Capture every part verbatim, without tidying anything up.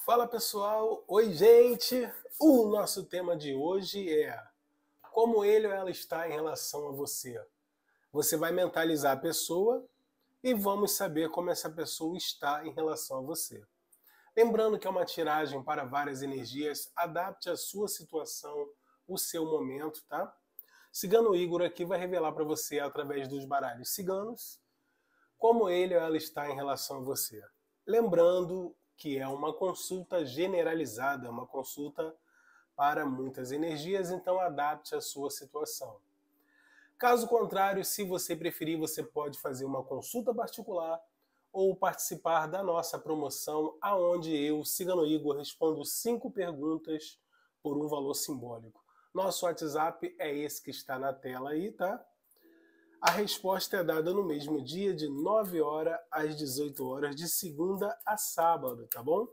Fala pessoal, oi gente! O nosso tema de hoje é como ele ou ela está em relação a você. Você vai mentalizar a pessoa e vamos saber como essa pessoa está em relação a você. Lembrando que é uma tiragem para várias energias, adapte a sua situação, o seu momento, tá? Cigano Igor aqui vai revelar para você, através dos baralhos ciganos, como ele ou ela está em relação a você. Lembrando que é uma consulta generalizada, uma consulta para muitas energias, então adapte a sua situação. Caso contrário, se você preferir, você pode fazer uma consulta particular ou participar da nossa promoção, aonde eu, Cigano Igor, respondo cinco perguntas por um valor simbólico. Nosso WhatsApp é esse que está na tela aí, tá? A resposta é dada no mesmo dia, de nove horas às dezoito horas, de segunda a sábado, tá bom?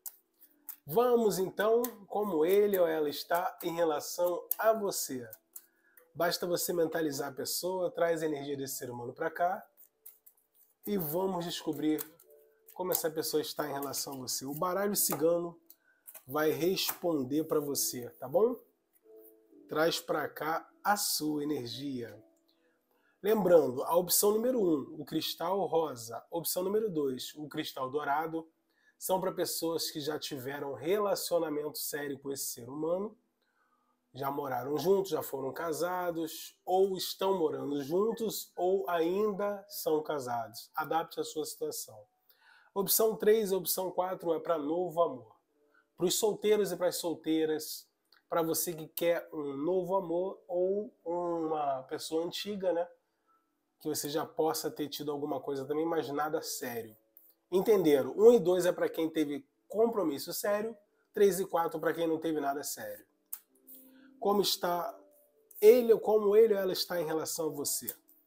Vamos então, como ele ou ela está em relação a você. Basta você mentalizar a pessoa, traz a energia desse ser humano para cá e vamos descobrir como essa pessoa está em relação a você. O baralho cigano vai responder para você, tá bom? Traz para cá a sua energia. Lembrando, a opção número um, o cristal rosa. Opção número dois, o cristal dourado. São para pessoas que já tiveram relacionamento sério com esse ser humano. Já moraram juntos, já foram casados, ou estão morando juntos, ou ainda são casados. Adapte a sua situação. Opção três e opção quatro é para novo amor. Para os solteiros e para as solteiras, para você que quer um novo amor ou uma pessoa antiga, né? Que você já possa ter tido alguma coisa também, mas nada sério. Entenderam? Um e dois é para quem teve compromisso sério, três e quatro para quem não teve nada sério. Como está ele, como ele ou ela está em relação a você?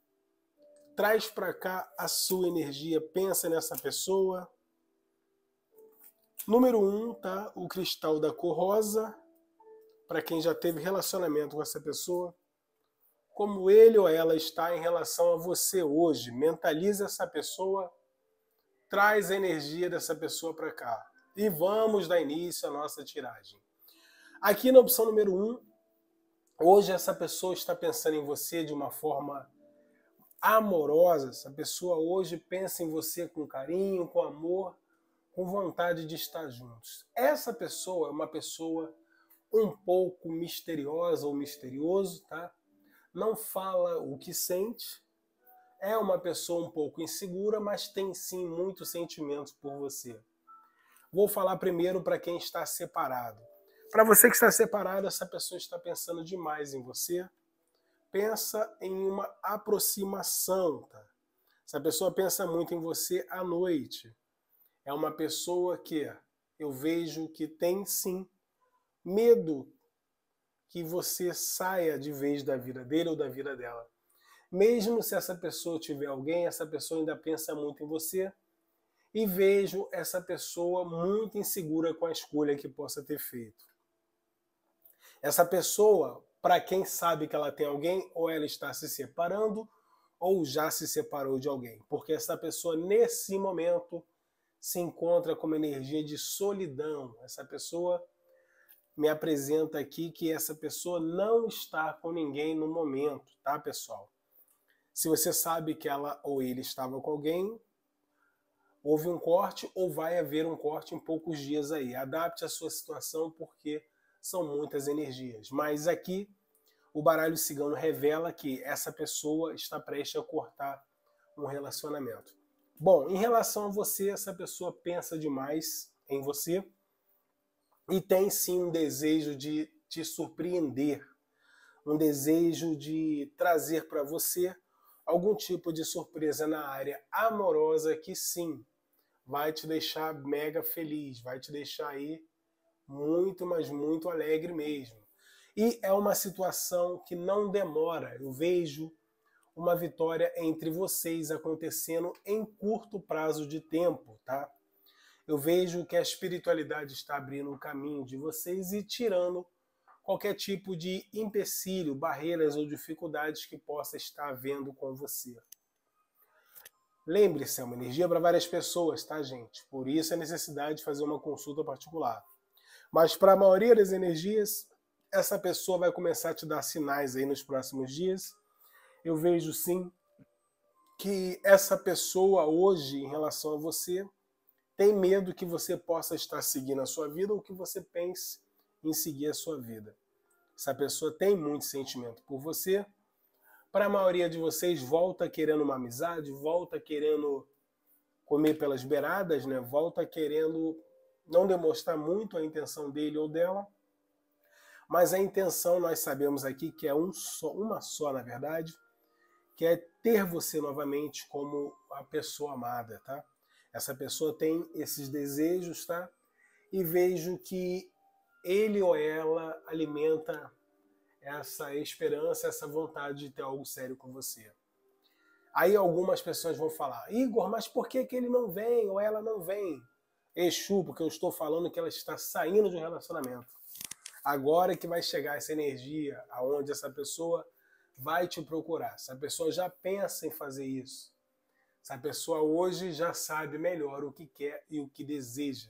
Traz para cá a sua energia, pensa nessa pessoa. Número um, tá? O cristal da cor rosa, para quem já teve relacionamento com essa pessoa. Como ele ou ela está em relação a você hoje. Mentaliza essa pessoa, traz a energia dessa pessoa para cá. E vamos dar início à nossa tiragem. Aqui na opção número um, hoje essa pessoa está pensando em você de uma forma amorosa. Essa pessoa hoje pensa em você com carinho, com amor, com vontade de estar juntos. Essa pessoa é uma pessoa um pouco misteriosa ou misterioso, tá? Não fala o que sente, é uma pessoa um pouco insegura, mas tem sim muitos sentimentos por você. Vou falar primeiro para quem está separado. Para você que está separado, essa pessoa está pensando demais em você. Pensa em uma aproximação, tá? Essa pessoa pensa muito em você à noite. É uma pessoa que eu vejo que tem sim medo que você saia de vez da vida dele ou da vida dela. Mesmo se essa pessoa tiver alguém, essa pessoa ainda pensa muito em você. E vejo essa pessoa muito insegura com a escolha que possa ter feito. Essa pessoa, para quem sabe que ela tem alguém, ou ela está se separando, ou já se separou de alguém. Porque essa pessoa, nesse momento, se encontra com uma energia de solidão. Essa pessoa me apresenta aqui que essa pessoa não está com ninguém no momento, tá, pessoal? Se você sabe que ela ou ele estava com alguém, houve um corte ou vai haver um corte em poucos dias aí. Adapte a sua situação porque são muitas energias. Mas aqui o baralho cigano revela que essa pessoa está prestes a cortar um relacionamento. Bom, em relação a você, essa pessoa pensa demais em você e tem sim um desejo de te surpreender, um desejo de trazer para você algum tipo de surpresa na área amorosa que sim, vai te deixar mega feliz, vai te deixar aí muito, mas muito alegre mesmo. E é uma situação que não demora. Eu vejo uma vitória entre vocês acontecendo em curto prazo de tempo, tá? Eu vejo que a espiritualidade está abrindo o caminho de vocês e tirando qualquer tipo de empecilho, barreiras ou dificuldades que possa estar havendo com você. Lembre-se, é uma energia para várias pessoas, tá, gente? Por isso a necessidade de fazer uma consulta particular. Mas para a maioria das energias, essa pessoa vai começar a te dar sinais aí nos próximos dias. Eu vejo sim que essa pessoa hoje, em relação a você, tem medo que você possa estar seguindo a sua vida ou que você pense em seguir a sua vida. Essa pessoa tem muito sentimento por você. Para a maioria de vocês, volta querendo uma amizade, volta querendo comer pelas beiradas, né? Volta querendo não demonstrar muito a intenção dele ou dela, mas a intenção nós sabemos aqui que é um só, uma só, na verdade, que é ter você novamente como a pessoa amada, tá? Essa pessoa tem esses desejos, tá? E vejo que ele ou ela alimenta essa esperança, essa vontade de ter algo sério com você. Aí algumas pessoas vão falar, Igor, mas por que, que ele não vem ou ela não vem? Exu, porque eu estou falando que ela está saindo de um relacionamento. Agora que vai chegar essa energia aonde essa pessoa vai te procurar. Essa pessoa já pensa em fazer isso. Essa pessoa hoje já sabe melhor o que quer e o que deseja.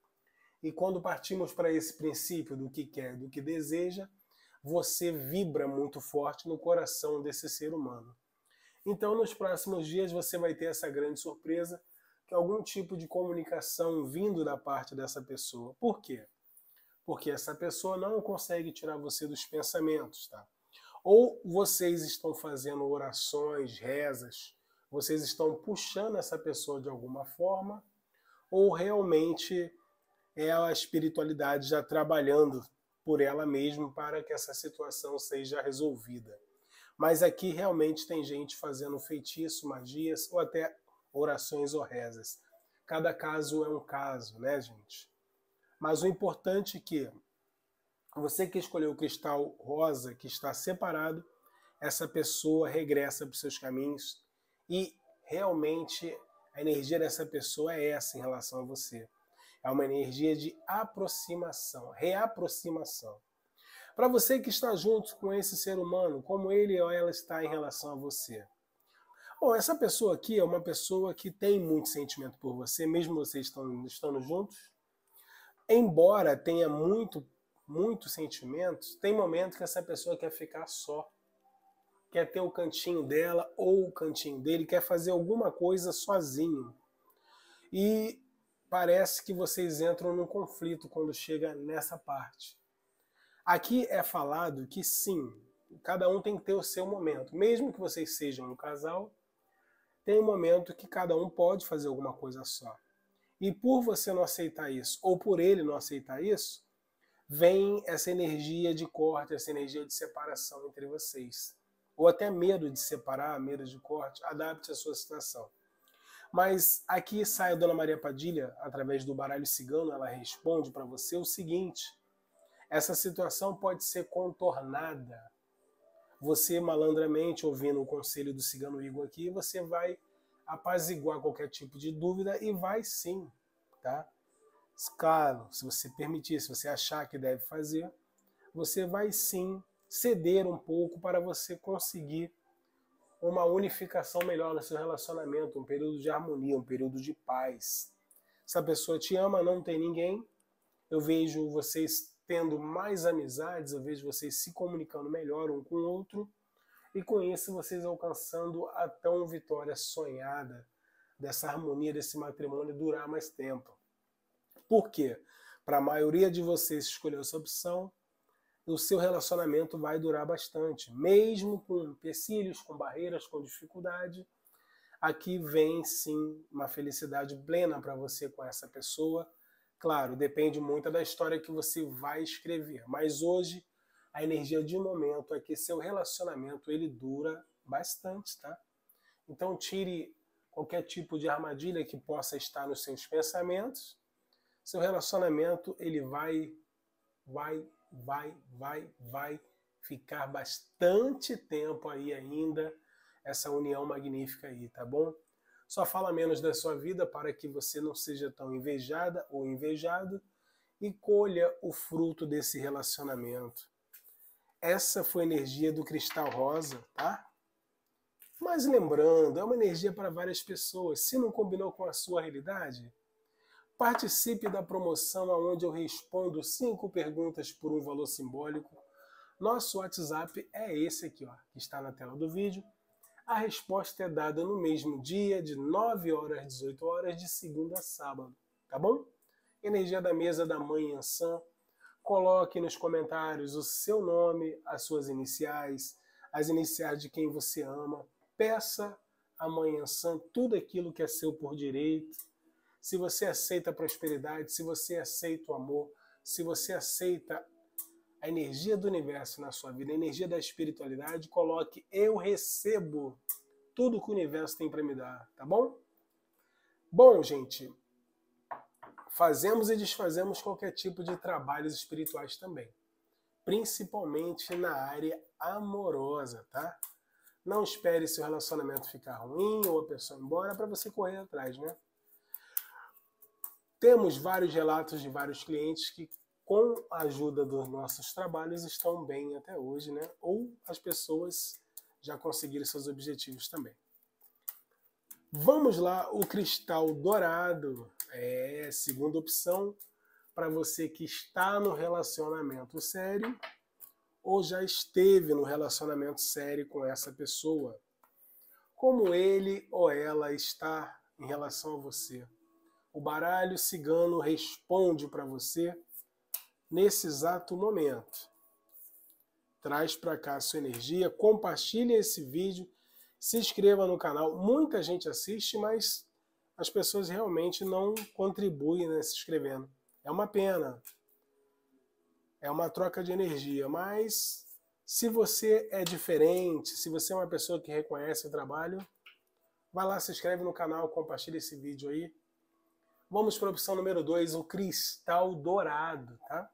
E quando partimos para esse princípio do que quer e do que deseja, você vibra muito forte no coração desse ser humano. Então, nos próximos dias, você vai ter essa grande surpresa, que é algum tipo de comunicação vindo da parte dessa pessoa. Por quê? Porque essa pessoa não consegue tirar você dos pensamentos, tá? Ou vocês estão fazendo orações, rezas, vocês estão puxando essa pessoa de alguma forma, ou realmente é a espiritualidade já trabalhando por ela mesma para que essa situação seja resolvida. Mas aqui realmente tem gente fazendo feitiço, magias ou até orações ou rezas. Cada caso é um caso, né, gente? Mas o importante é que você que escolheu o cristal rosa, que está separado, essa pessoa regressa para os seus caminhos e realmente a energia dessa pessoa é essa em relação a você. É uma energia de aproximação, reaproximação. Para você que está junto com esse ser humano, como ele ou ela está em relação a você? Bom, essa pessoa aqui é uma pessoa que tem muito sentimento por você, mesmo vocês estando, estando juntos. Embora tenha muito, muito sentimentos, tem momentos que essa pessoa quer ficar só. Quer ter o cantinho dela ou o cantinho dele, quer fazer alguma coisa sozinho. E parece que vocês entram num conflito quando chega nessa parte. Aqui é falado que sim, cada um tem que ter o seu momento. Mesmo que vocês sejam um casal, tem um momento que cada um pode fazer alguma coisa só. E por você não aceitar isso, ou por ele não aceitar isso, vem essa energia de corte, essa energia de separação entre vocês. Ou até medo de separar, medo de corte, adapte a sua situação. Mas aqui sai a Dona Maria Padilha, através do baralho cigano, ela responde para você o seguinte: essa situação pode ser contornada. Você, malandramente, ouvindo o conselho do cigano Igor aqui, você vai apaziguar qualquer tipo de dúvida e vai sim, tá? Claro, se você permitir, se você achar que deve fazer, você vai sim ceder um pouco para você conseguir uma unificação melhor no seu relacionamento, um período de harmonia, um período de paz. Se a pessoa te ama, não tem ninguém, eu vejo vocês tendo mais amizades, eu vejo vocês se comunicando melhor um com o outro, e com isso vocês alcançando a tão vitória sonhada dessa harmonia, desse matrimônio durar mais tempo. Por quê? Para a maioria de vocês escolher essa opção, o seu relacionamento vai durar bastante, mesmo com empecilhos, com barreiras, com dificuldade. Aqui vem sim uma felicidade plena para você com essa pessoa. Claro, depende muito da história que você vai escrever, mas hoje a energia de momento é que seu relacionamento ele dura bastante, tá? Então tire qualquer tipo de armadilha que possa estar nos seus pensamentos. Seu relacionamento ele vai, vai, vai, vai, vai ficar bastante tempo aí ainda, essa união magnífica aí, tá bom? Só fala menos da sua vida para que você não seja tão invejada ou invejado e colha o fruto desse relacionamento. Essa foi a energia do cristal rosa, tá? Mas lembrando, é uma energia para várias pessoas. Se não combinou com a sua realidade, participe da promoção onde eu respondo cinco perguntas por um valor simbólico. Nosso WhatsApp é esse aqui, ó, que está na tela do vídeo. A resposta é dada no mesmo dia, de nove horas às dezoito horas, de segunda a sábado, tá bom? Energia da mesa da Mãe Yansan. Coloque nos comentários o seu nome, as suas iniciais, as iniciais de quem você ama. Peça à Mãe Yansan tudo aquilo que é seu por direito. Se você aceita a prosperidade, se você aceita o amor, se você aceita a energia do universo na sua vida, a energia da espiritualidade, coloque eu recebo tudo que o universo tem para me dar, tá bom? Bom, gente, fazemos e desfazemos qualquer tipo de trabalhos espirituais também, principalmente na área amorosa, tá? Não espere seu relacionamento ficar ruim ou a pessoa ir embora para você correr atrás, né? Temos vários relatos de vários clientes que, com a ajuda dos nossos trabalhos, estão bem até hoje, né? Ou as pessoas já conseguiram seus objetivos também. Vamos lá, o cristal dourado é a segunda opção para você que está no relacionamento sério ou já esteve no relacionamento sério com essa pessoa. Como ele ou ela está em relação a você? O baralho cigano responde para você nesse exato momento. Traz para cá a sua energia, compartilhe esse vídeo, se inscreva no canal. Muita gente assiste, mas as pessoas realmente não contribuem, né, se inscrevendo. É uma pena. É uma troca de energia, mas se você é diferente, se você é uma pessoa que reconhece o trabalho, vai lá, se inscreve no canal, compartilha esse vídeo aí. Vamos para a opção número dois, o cristal dourado, tá?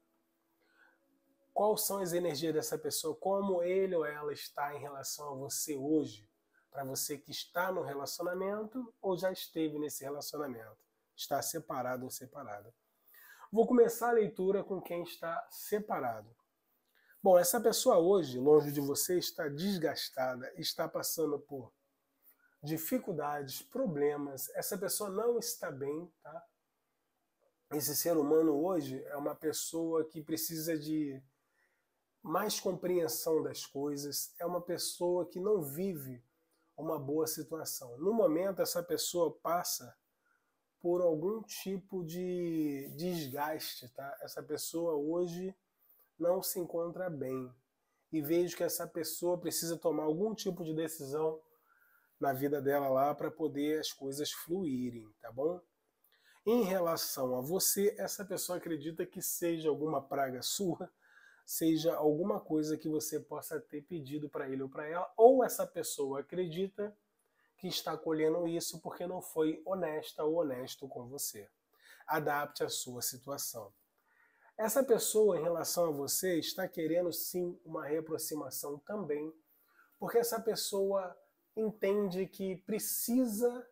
Quais são as energias dessa pessoa? Como ele ou ela está em relação a você hoje? Para você que está no relacionamento ou já esteve nesse relacionamento. Está separado ou separada. Vou começar a leitura com quem está separado. Bom, essa pessoa hoje, longe de você, está desgastada, está passando por dificuldades, problemas. Essa pessoa não está bem, tá? Esse ser humano hoje é uma pessoa que precisa de mais compreensão das coisas, é uma pessoa que não vive uma boa situação. No momento, essa pessoa passa por algum tipo de desgaste, tá? Essa pessoa hoje não se encontra bem. E vejo que essa pessoa precisa tomar algum tipo de decisão na vida dela lá para poder as coisas fluírem, tá bom? Em relação a você, essa pessoa acredita que seja alguma praga sua, seja alguma coisa que você possa ter pedido para ele ou para ela, ou essa pessoa acredita que está colhendo isso porque não foi honesta ou honesto com você. Adapte a sua situação. Essa pessoa, em relação a você, está querendo sim uma reaproximação também, porque essa pessoa entende que precisa,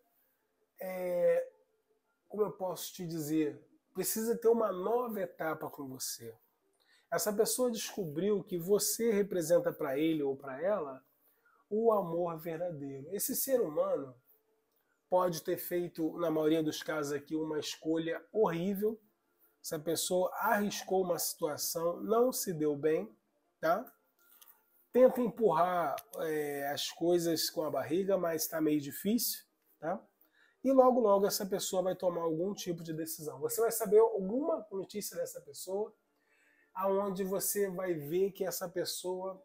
é, como eu posso te dizer, precisa ter uma nova etapa com você. Essa pessoa descobriu que você representa para ele ou para ela o amor verdadeiro. Esse ser humano pode ter feito, na maioria dos casos aqui, uma escolha horrível. Essa pessoa arriscou uma situação, não se deu bem, tá? Tenta empurrar é, as coisas com a barriga, mas está meio difícil, tá? E logo, logo essa pessoa vai tomar algum tipo de decisão. Você vai saber alguma notícia dessa pessoa, aonde você vai ver que essa pessoa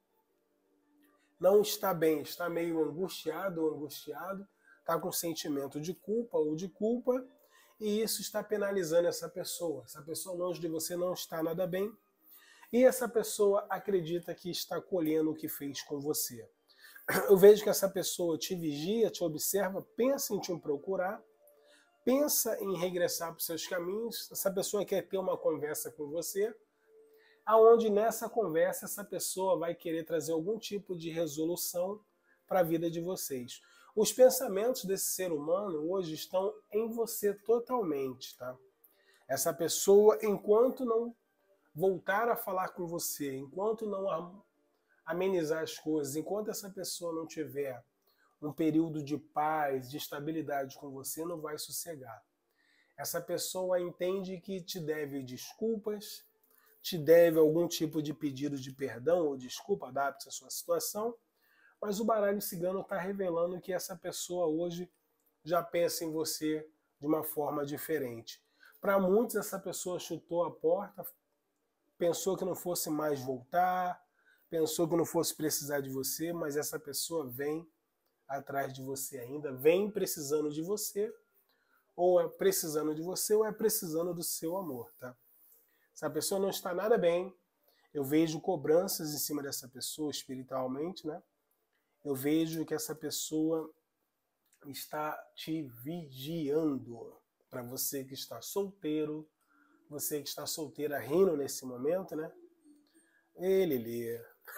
não está bem, está meio angustiado ou angustiado, está com sentimento de culpa ou de culpa, e isso está penalizando essa pessoa. Essa pessoa longe de você não está nada bem, e essa pessoa acredita que está colhendo o que fez com você. Eu vejo que essa pessoa te vigia, te observa, pensa em te procurar, pensa em regressar para os seus caminhos. Essa pessoa quer ter uma conversa com você, aonde nessa conversa essa pessoa vai querer trazer algum tipo de resolução para a vida de vocês. Os pensamentos desse ser humano hoje estão em você totalmente, tá? Essa pessoa, enquanto não voltar a falar com você, enquanto não amenizar as coisas, enquanto essa pessoa não tiver um período de paz, de estabilidade com você, não vai sossegar. Essa pessoa entende que te deve desculpas, te deve algum tipo de pedido de perdão ou desculpa, adapte a sua situação, mas o baralho cigano está revelando que essa pessoa hoje já pensa em você de uma forma diferente. Para muitos, essa pessoa chutou a porta, pensou que não fosse mais voltar, pensou que não fosse precisar de você, mas essa pessoa vem atrás de você ainda, vem precisando de você, ou é precisando de você, ou é precisando do seu amor, tá? Essa pessoa não está nada bem, eu vejo cobranças em cima dessa pessoa espiritualmente, né? Eu vejo que essa pessoa está te vigiando. Para você que está solteiro, você que está solteira rindo nesse momento, né? Ele lê.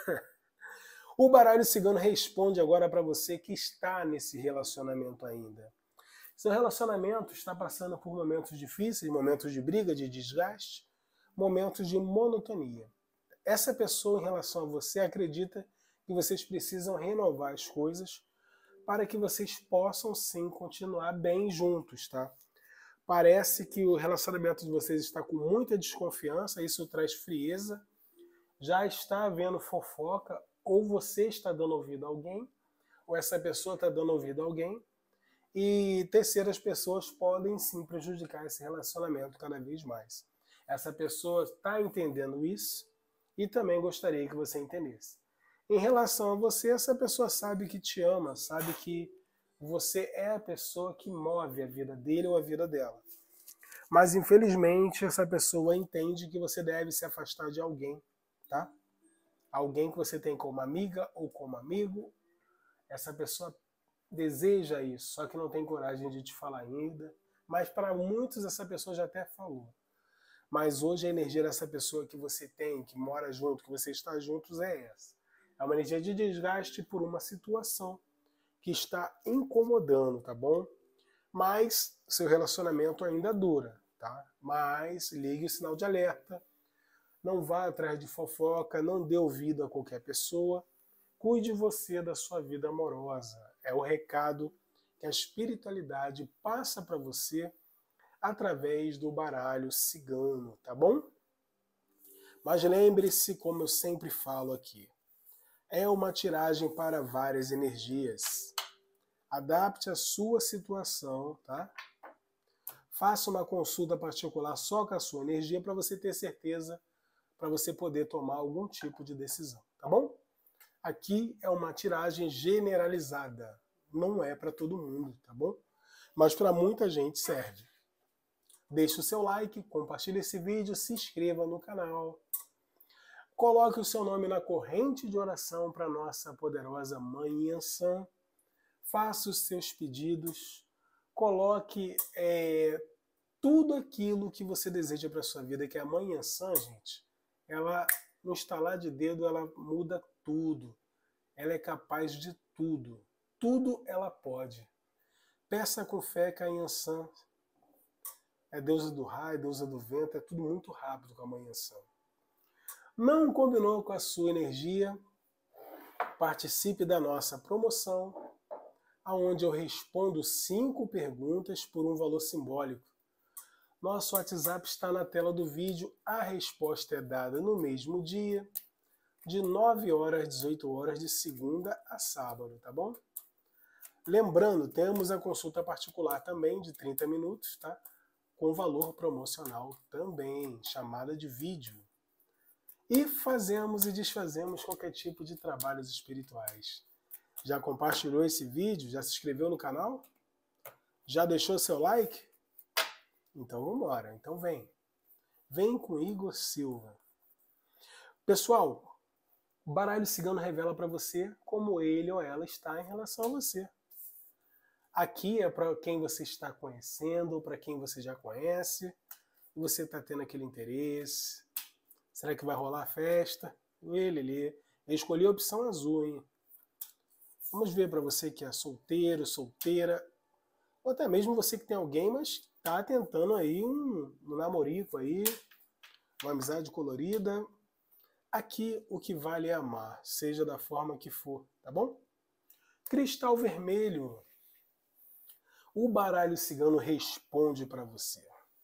O baralho cigano responde agora para você que está nesse relacionamento ainda. Seu relacionamento está passando por momentos difíceis, momentos de briga, de desgaste, momentos de monotonia. Essa pessoa, em relação a você, acredita que vocês precisam renovar as coisas para que vocês possam, sim, continuar bem juntos, tá? Parece que o relacionamento de vocês está com muita desconfiança, isso traz frieza, já está havendo fofoca, ou você está dando ouvido a alguém, ou essa pessoa está dando ouvido a alguém, e terceiras pessoas podem sim prejudicar esse relacionamento cada vez mais. Essa pessoa está entendendo isso e também gostaria que você entendesse. Em relação a você, essa pessoa sabe que te ama, sabe que você é a pessoa que move a vida dele ou a vida dela. Mas infelizmente essa pessoa entende que você deve se afastar de alguém, tá? Alguém que você tem como amiga ou como amigo. Essa pessoa deseja isso, só que não tem coragem de te falar ainda. Mas para muitos essa pessoa já até falou. Mas hoje a energia dessa pessoa que você tem, que mora junto, que você está juntos, é essa. É uma energia de desgaste por uma situação que está incomodando, tá bom? Mas seu relacionamento ainda dura, tá? Mas ligue o sinal de alerta, não vá atrás de fofoca, não dê ouvido a qualquer pessoa, cuide você da sua vida amorosa. É o recado que a espiritualidade passa para você através do baralho cigano, tá bom? Mas lembre-se, como eu sempre falo aqui, é uma tiragem para várias energias. Adapte a sua situação, tá? Faça uma consulta particular só com a sua energia para você ter certeza, para você poder tomar algum tipo de decisão, tá bom? Aqui é uma tiragem generalizada, não é para todo mundo, tá bom? Mas para muita gente serve. Deixe o seu like, compartilhe esse vídeo, se inscreva no canal. Coloque o seu nome na corrente de oração para nossa poderosa Mãe Iansã. Faça os seus pedidos. Coloque é, tudo aquilo que você deseja para a sua vida, que a Mãe Iansã, gente, ela, no estalar de dedo, ela muda tudo. Ela é capaz de tudo. Tudo ela pode. Peça com fé que a Iansã é deusa do raio, deusa do vento, é tudo muito rápido com a Mãe Iansã. Não combinou com a sua energia? Participe da nossa promoção, onde eu respondo cinco perguntas por um valor simbólico. Nosso WhatsApp está na tela do vídeo, a resposta é dada no mesmo dia, de nove horas às dezoito horas, de segunda a sábado, tá bom? Lembrando, temos a consulta particular também, de trinta minutos, tá? Com valor promocional também, chamada de vídeo. E fazemos e desfazemos qualquer tipo de trabalhos espirituais. Já compartilhou esse vídeo? Já se inscreveu no canal? Já deixou seu like? Então vamos embora, então vem. Vem com Igor Silva. Pessoal, o baralho cigano revela para você como ele ou ela está em relação a você. Aqui é para quem você está conhecendo, ou para quem você já conhece, e você está tendo aquele interesse. Será que vai rolar a festa? Ele, ele. Eu escolhi a opção azul, hein? Vamos ver para você que é solteiro, solteira, ou até mesmo você que tem alguém, mas está tentando aí um, um namorico aí, uma amizade colorida. Aqui o que vale é amar, seja da forma que for, tá bom? Cristal vermelho. O baralho cigano responde para você.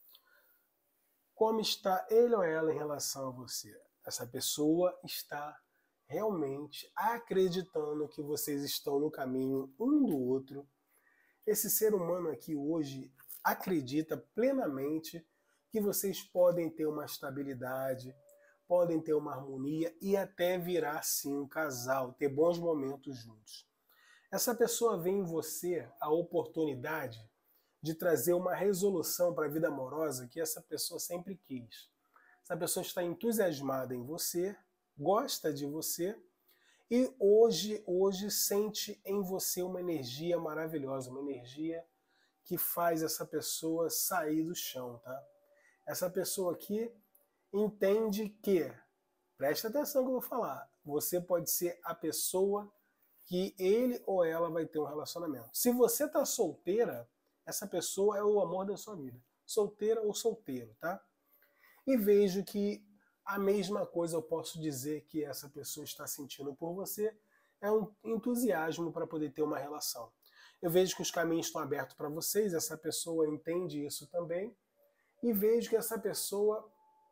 Como está ele ou ela em relação a você? Essa pessoa está realmente acreditando que vocês estão no caminho um do outro. Esse ser humano aqui hoje acredita plenamente que vocês podem ter uma estabilidade, podem ter uma harmonia e até virar sim um casal, ter bons momentos juntos. Essa pessoa vê em você a oportunidade de trazer uma resolução para a vida amorosa que essa pessoa sempre quis. Essa pessoa está entusiasmada em você, gosta de você e hoje, hoje sente em você uma energia maravilhosa, uma energia que faz essa pessoa sair do chão, tá? Essa pessoa aqui entende que, presta atenção no que eu vou falar, você pode ser a pessoa que ele ou ela vai ter um relacionamento. Se você está solteira, essa pessoa é o amor da sua vida. Solteira ou solteiro, tá? E vejo que a mesma coisa eu posso dizer que essa pessoa está sentindo por você, é um entusiasmo para poder ter uma relação. Eu vejo que os caminhos estão abertos para vocês, essa pessoa entende isso também, e vejo que essa pessoa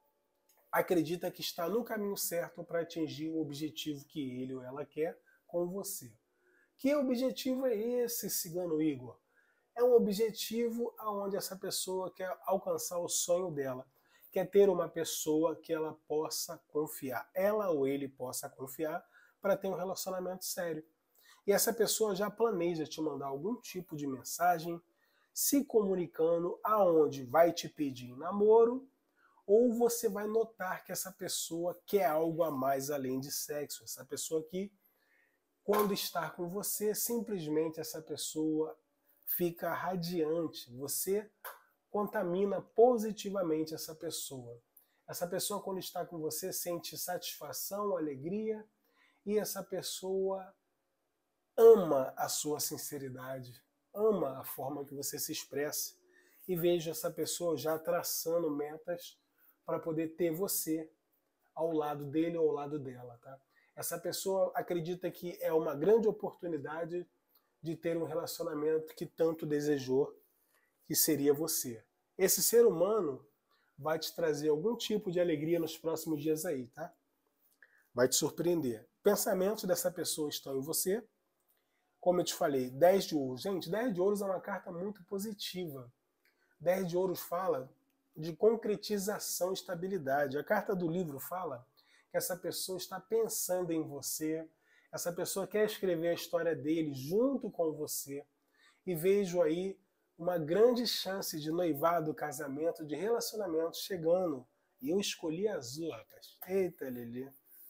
acredita que está no caminho certo para atingir o objetivo que ele ou ela quer com você. Que objetivo é esse, Cigano Igor? É um objetivo onde essa pessoa quer alcançar o sonho dela, quer ter uma pessoa que ela possa confiar, ela ou ele possa confiar para ter um relacionamento sério. E essa pessoa já planeja te mandar algum tipo de mensagem, se comunicando aonde vai te pedir em namoro, ou você vai notar que essa pessoa quer algo a mais além de sexo. Essa pessoa aqui, quando está com você, simplesmente essa pessoa fica radiante. Você contamina positivamente essa pessoa. Essa pessoa, quando está com você, sente satisfação, alegria, e essa pessoa ama a sua sinceridade, ama a forma que você se expressa, e vejo essa pessoa já traçando metas para poder ter você ao lado dele ou ao lado dela, tá? Essa pessoa acredita que é uma grande oportunidade de ter um relacionamento que tanto desejou, que seria você. Esse ser humano vai te trazer algum tipo de alegria nos próximos dias aí, tá? Vai te surpreender. Pensamentos dessa pessoa estão em você. Como eu te falei, dez de ouros. Gente, dez de ouros é uma carta muito positiva. dez de ouros fala de concretização e estabilidade. A carta do livro fala que essa pessoa está pensando em você, essa pessoa quer escrever a história dele junto com você, e vejo aí uma grande chance de noivado, casamento, de relacionamento chegando. E eu escolhi azul, rapaz. Eita, Lelê.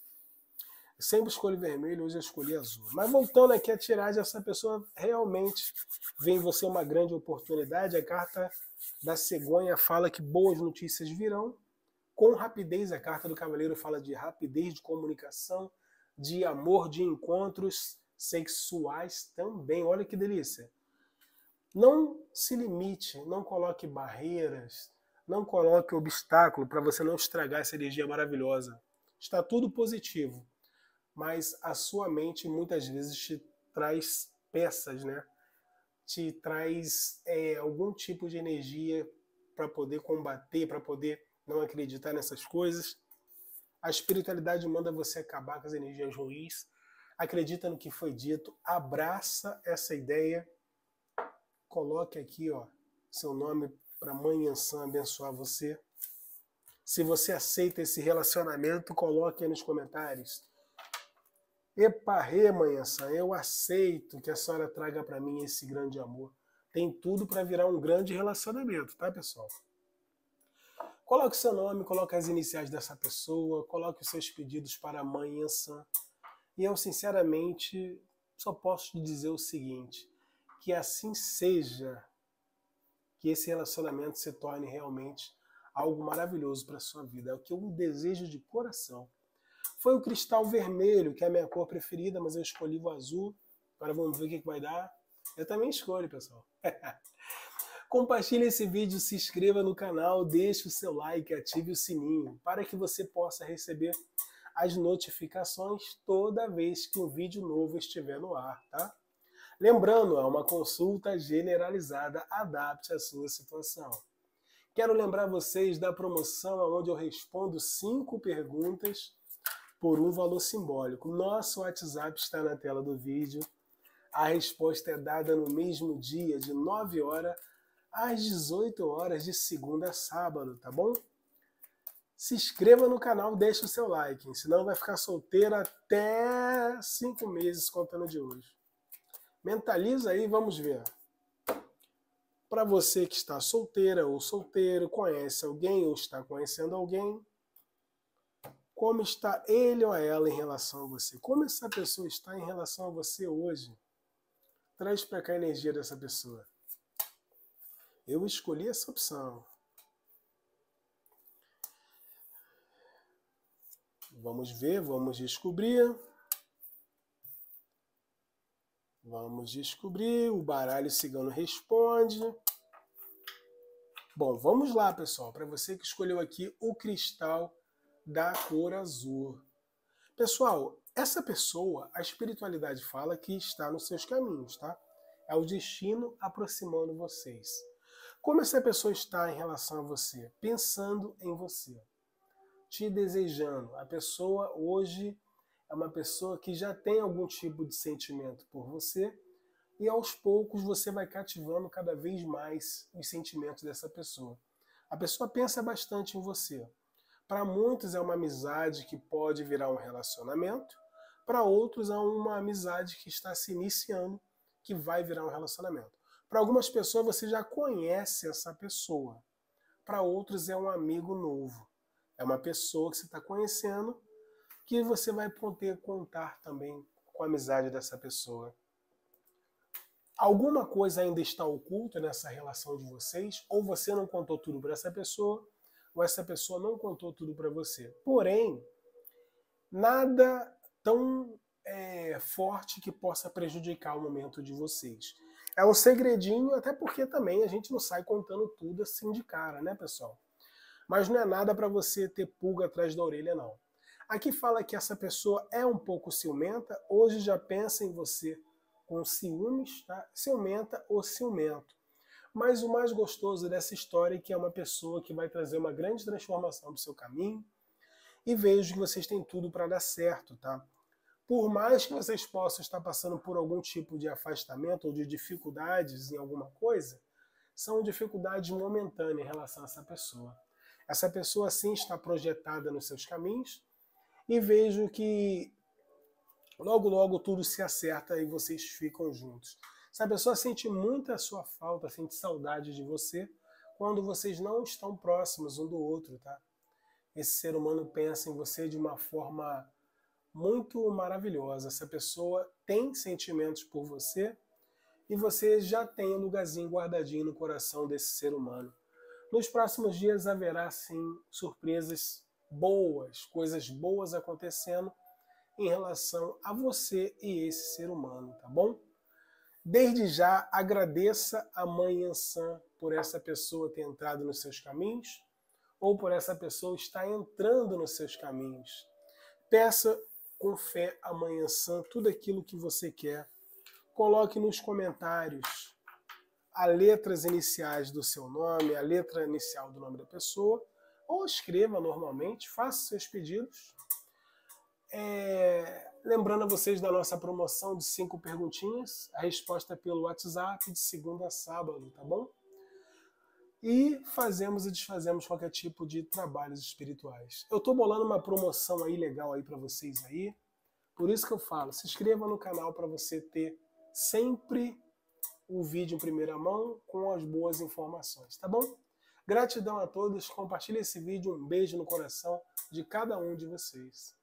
Eu sempre escolho vermelho, hoje eu escolhi azul. Mas voltando aqui à tiragem, essa pessoa realmente vê em você uma grande oportunidade. A carta da cegonha fala que boas notícias virão com rapidez. A carta do cavaleiro fala de rapidez de comunicação, de amor, de encontros sexuais também. Olha que delícia. Não se limite, não coloque barreiras, não coloque obstáculo para você não estragar essa energia maravilhosa. Está tudo positivo, mas a sua mente muitas vezes te traz peças, né? Te traz é, algum tipo de energia para poder combater, para poder não acreditar nessas coisas. A espiritualidade manda você acabar com as energias ruins. Acredita no que foi dito, abraça essa ideia. Coloque aqui, ó, seu nome para Mãe Yansan abençoar você. Se você aceita esse relacionamento, coloque aí nos comentários. Epa, rê, Mãe Yansan, eu aceito que a senhora traga para mim esse grande amor. Tem tudo para virar um grande relacionamento, tá, pessoal? Coloque seu nome, coloque as iniciais dessa pessoa, coloque os seus pedidos para a Mãe Yansan. E eu, sinceramente, só posso te dizer o seguinte: que assim seja, que esse relacionamento se torne realmente algo maravilhoso para a sua vida. É o que eu desejo de coração. Foi o cristal vermelho, que é a minha cor preferida, mas eu escolhi o azul. Agora vamos ver o que vai dar. Eu também escolho, pessoal. Compartilhe esse vídeo, se inscreva no canal, deixe o seu like, ative o sininho, para que você possa receber as notificações toda vez que um vídeo novo estiver no ar, tá? Lembrando, é uma consulta generalizada, adapte a sua situação. Quero lembrar vocês da promoção onde eu respondo cinco perguntas por um valor simbólico. Nosso WhatsApp está na tela do vídeo. A resposta é dada no mesmo dia, de nove horas às dezoito horas, de segunda a sábado, tá bom? Se inscreva no canal, deixe o seu like, senão vai ficar solteiro até cinco meses contando de hoje. Mentaliza aí, vamos ver. Para você que está solteira ou solteiro, conhece alguém ou está conhecendo alguém, como está ele ou ela em relação a você? Como essa pessoa está em relação a você hoje? Traz para cá a energia dessa pessoa. Eu escolhi essa opção. Vamos ver, vamos descobrir. Vamos descobrir. O baralho cigano responde. Bom, vamos lá, pessoal. Para você que escolheu aqui o cristal da cor azul. Pessoal, essa pessoa, a espiritualidade fala que está nos seus caminhos, tá? É o destino aproximando vocês. Como essa pessoa está em relação a você? Pensando em você. Te desejando. A pessoa hoje é uma pessoa que já tem algum tipo de sentimento por você e aos poucos você vai cativando cada vez mais os sentimentos dessa pessoa. A pessoa pensa bastante em você. Para muitos é uma amizade que pode virar um relacionamento, para outros é uma amizade que está se iniciando, que vai virar um relacionamento. Para algumas pessoas você já conhece essa pessoa, para outros é um amigo novo. É uma pessoa que você está conhecendo, que você vai poder contar também com a amizade dessa pessoa. Alguma coisa ainda está oculta nessa relação de vocês, ou você não contou tudo para essa pessoa, ou essa pessoa não contou tudo para você. Porém, nada tão é, forte que possa prejudicar o momento de vocês. É um segredinho, até porque também a gente não sai contando tudo assim de cara, né, pessoal? Mas não é nada para você ter pulga atrás da orelha, não. Aqui fala que essa pessoa é um pouco ciumenta, hoje já pensa em você com ciúmes, tá? Ciumenta ou ciumento. Mas o mais gostoso dessa história é que é uma pessoa que vai trazer uma grande transformação para o seu caminho e vejo que vocês têm tudo para dar certo, tá? Por mais que vocês possam estar passando por algum tipo de afastamento ou de dificuldades em alguma coisa, são dificuldades momentâneas em relação a essa pessoa. Essa pessoa sim está projetada nos seus caminhos e vejo que logo logo tudo se acerta e vocês ficam juntos. Essa pessoa sente muita sua falta, sente saudade de você quando vocês não estão próximos um do outro, tá? Esse ser humano pensa em você de uma forma muito maravilhosa. Essa pessoa tem sentimentos por você e você já tem um lugarzinho guardadinho no coração desse ser humano. Nos próximos dias haverá sim surpresas boas, coisas boas acontecendo em relação a você e esse ser humano, tá bom? Desde já agradeça a Mãe Yansan por essa pessoa ter entrado nos seus caminhos ou por essa pessoa estar entrando nos seus caminhos. Peça com fé a Mãe Yansan tudo aquilo que você quer. Coloque nos comentários as letras iniciais do seu nome, a letra inicial do nome da pessoa, ou escreva normalmente, faça seus pedidos. É... Lembrando a vocês da nossa promoção de cinco perguntinhas, a resposta é pelo WhatsApp de segunda a sábado, tá bom? E fazemos e desfazemos qualquer tipo de trabalhos espirituais. Eu estou bolando uma promoção aí legal aí para vocês aí, por isso que eu falo, se inscreva no canal para você ter sempre o vídeo em primeira mão com as boas informações, tá bom? Gratidão a todos, compartilhe esse vídeo, um beijo no coração de cada um de vocês.